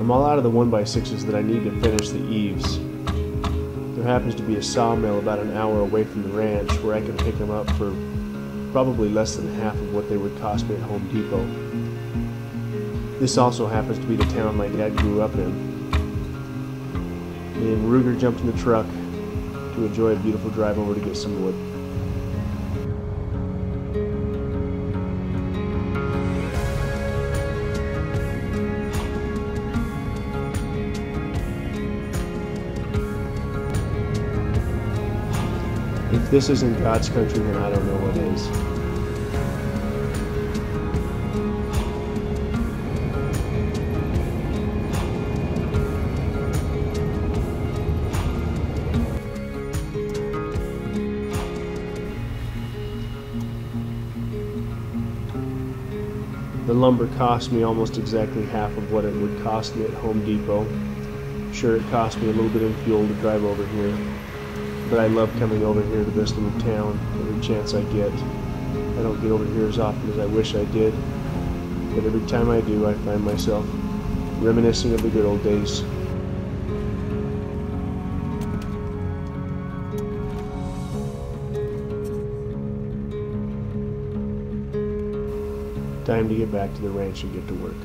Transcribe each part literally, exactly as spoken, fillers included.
I'm all out of the one by sixes that I need to finish the eaves. There happens to be a sawmill about an hour away from the ranch where I can pick them up for probably less than half of what they would cost me at Home Depot. This also happens to be the town my dad grew up in. Me and Ruger jumped in the truck to enjoy a beautiful drive over to get some wood. If this isn't God's country, then I don't know what is. The lumber cost me almost exactly half of what it would cost me at Home Depot. Sure, it cost me a little bit of fuel to drive over here, but I love coming over here to this little town every chance I get. I don't get over here as often as I wish I did, but every time I do, I find myself reminiscing of the good old days. Time to get back to the ranch and get to work.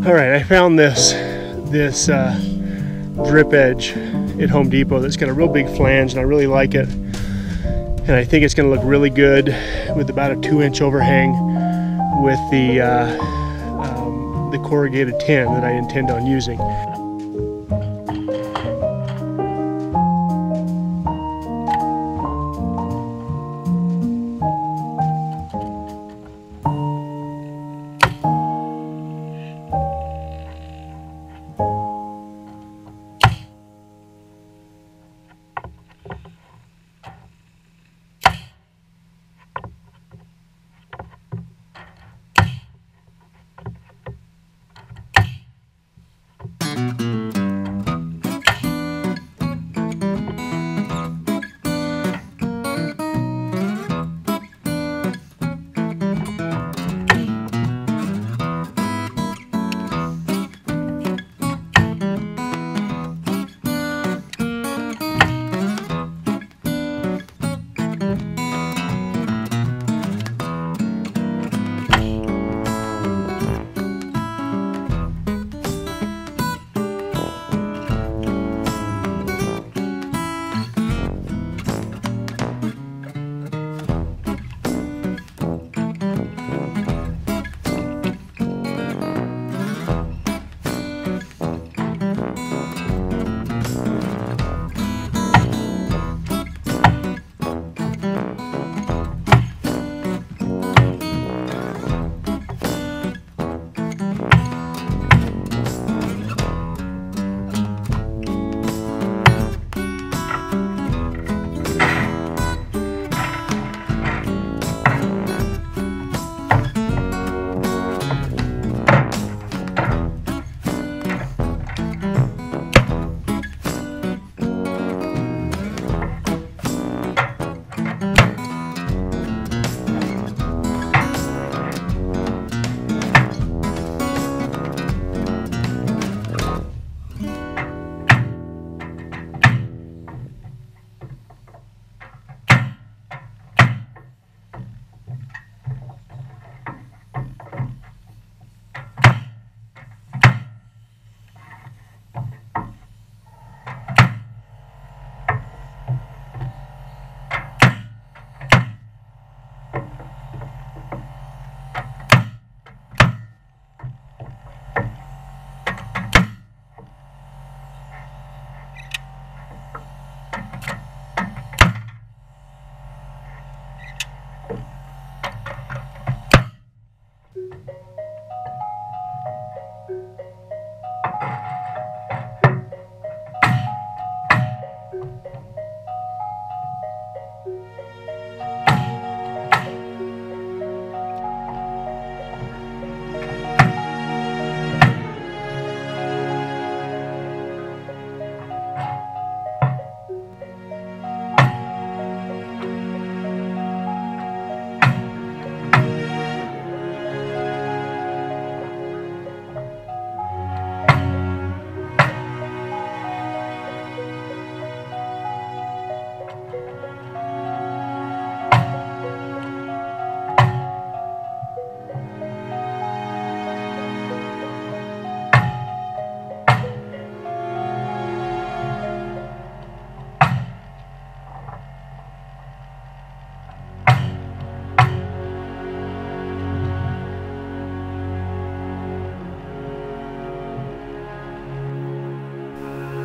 All right, I found this this uh, drip edge at Home Depot that's got a real big flange, and I really like it. And I think it's going to look really good with about a two-inch overhang with the uh, um, the corrugated tin that I intend on using.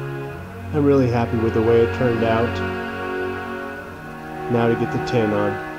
I'm really happy with the way it turned out. Now to get the tin on.